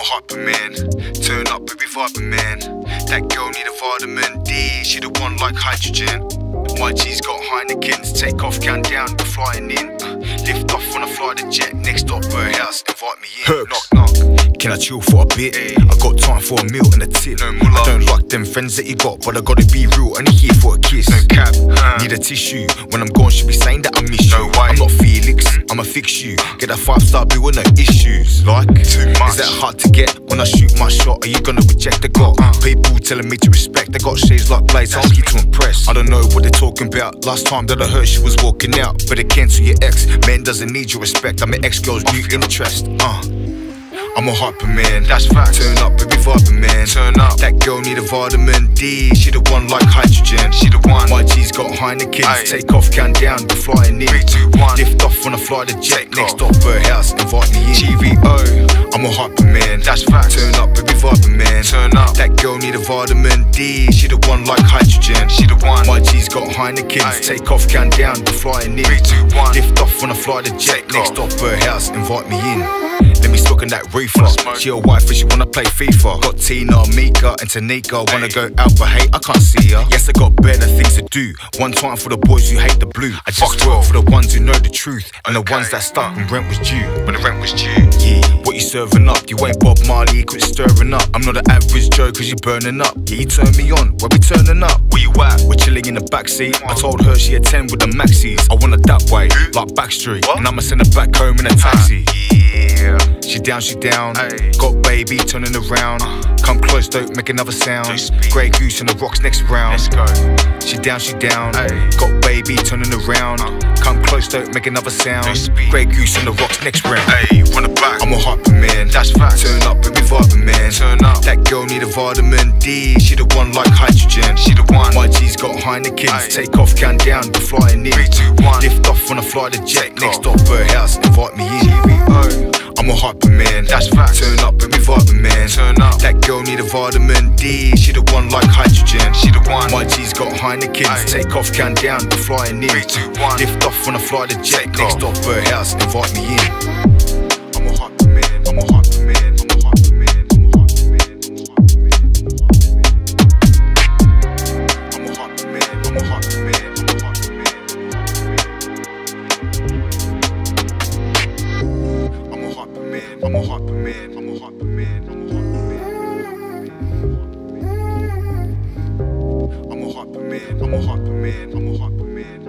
a hyper man. Turn up, baby, vibing man. That girl need a vitamin D. She the one like hydrogen. My G's got Heinekens. Take off, count down, we're flying in. Lift off when I fly the jet. Next stop, her house, invite me in. Herbs. Knock, knock. Can I chill for a bit? I got time for a meal and a tip. No mullah. I don't like them friends that you got, but I gotta be real. Only here for a kiss. No cap. Need a tissue. When I'm gone, she be saying that I miss you. No way. I'm not Felix, I'ma fix you. Get that 5-star bill with no issues. Like, Too much. is that hard to get? When I shoot my shot, are you gonna reject the God? People telling me to respect. They got shades like blades, I'm here to impress. I don't know what they're talking about. Last time that I heard she was walking out. Better cancel your ex. Man doesn't need your respect. I'm an ex-girl's new interest. I'm a hyper man. That's facts. Turn up, baby, vibing man. Turn up. That girl need a vitamin D. She the one like hydrogen. She the one. My G's got Heinekens. Aye. Take off, count down, we're flying in. 3, 2, 1. Lift off when I fly the jet. Take Next off. stop, her house, invite me in. GVO, I'm a hyper man. That's facts. Turn up, baby, vibing man. Turn up. That girl need a vitamin D. She the one like hydrogen. She the one. My G's got Heinekens. Aye. Take off, count down, we're flying in. 3, 2, 1. Lift off when I fly the jet. Take Next off. stop, her house, invite me in. Let me smoke on that reefer. Smoke. She a wife and she wanna play FIFA. Got Tina, Mika and Tanika. Wanna go out but hey, I can't see her. Yes, I got better things to do. One time for the boys who hate the blue. I just Fucked work off. for the ones who know the truth. And the Okay. ones that stuck when rent was due. When the rent was due. Yeah, what you serving up? You ain't Bob Marley, quit stirring up. I'm not an average Joe cause you burning up. Yeah, you turn me on, where we turning up? Where you at? We're chilling in the backseat. I told her she attend with the maxis. I want her that way, like Backstreet. What? And I'ma send her back home in a taxi. Yeah. She down, she down. Ay. Got baby turning around. Come close, don't make another sound. Don't speak. Grey Goose on the rocks next round. Let's go. She down, she down. Ay. Got baby turning around. Come close, don't make another sound. Don't speak. Grey Goose on the rocks next round. Hey, run it back. I'm a hyper man. That's facts. Turn up, baby, vibing man. Turn up. That girl need a vitamin D. She the one like hydrogen. She the one. My G's got Heinekens. Aye. Take off, count down, we're flying in. 3, 2, 1. Lift off when I fly the jet. Take Next off. stop, her house, invite me in. GVO. I'm a hyper man. That's facts. Turn up, baby, vibing man. Turn up. That girl need a vitamin D. She the one like hydrogen. She the one. My G's got Heinekens. Aye. Take off, count down, we're flying in. 3, 2, 1. Lift off when I fly the jet. Take Next off. stop, her house, invite me in. I'm a hyper man. I'm a hyper man. I'm a hyper man. I'm a hyper man. I'm a hyper man. I'm a hyper man. I'm a hyper man. I'm a hyper man. I'm a hyper man. I'm a hyper man. I'm a hyper man. I'm a hyper man. I'm a hyper man. I'm a hyper man.